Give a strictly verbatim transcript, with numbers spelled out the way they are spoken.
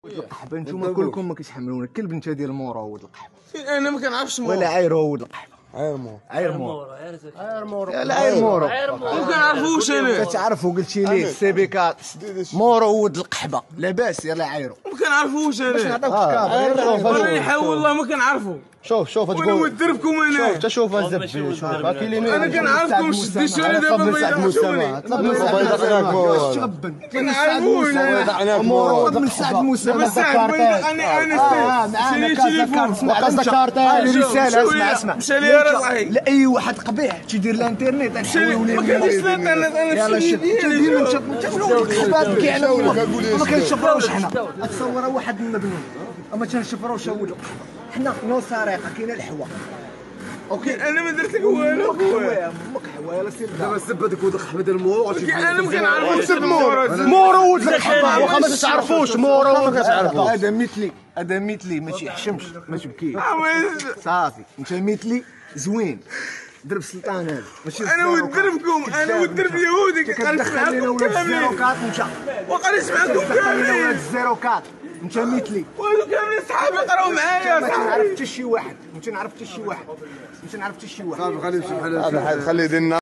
القحبه نتوما كلكم ما كتحملونا الكلب انت ديال مورا ولد القحبه. انا ما كنعرفش مورا ولا عاير هو ولد القحبه. عاير مورا عاير مورا عاير مورا لا عاير مورا ما كنعرفوش انا. كتعرفوا قلتي ليه السي بي كات مورا ولد القحبه لاباس يلا عايرو ما كنعرفوش باش انا. نعطيوك كابر. والله يحاول والله ما كنعرفو. شوف شوف وانا تقول ودربكم شوف انا. انت شوف الزب شوف انا كنعرفكم شديتو انا دابا بيضحكوني. كنعرفوش انا. مورا من سعد موسى بس ساعة بيض انا انا شريت تليفون. اسمع اسمع مشى لي راسي. لا اي واحد قبيح تيدير الانترنت ما كاينش الانترنت انا يلا شريت شد ديالي. انت فلوس الخبات كاين ما كنشفروش حنا تصور واحد المجنون اما تنشفروش ولد القحبه حنا نو سرقه كاينه الحوا اوكي انا ما درت لك والو خويا. امك حوايا سير دابا السبه ديك ولد القحبه ديال مورا انا ما كنعرفوش مورا مورا ولد القحبه واخا ما تعرفوش مورا ولد القحبه هذا مثلي هذا مثلي ما تيحشمش ما تبكيش صافي انت مثلي زوين درب سلطان هذا ماشي انا ودربكم انا ودرب يهودي كنعرف معاكم كاملين انت وقريت معاكم كاملين الزيروكات انت مثلي وهادو كاملين صحابي قراو معايا ما صاحبي. تعرف حتى شي واحد ما تعرف حتى شي واحد ما تعرف حتى شي واحد صافي خليه يمشي بحال هكا خليه يدير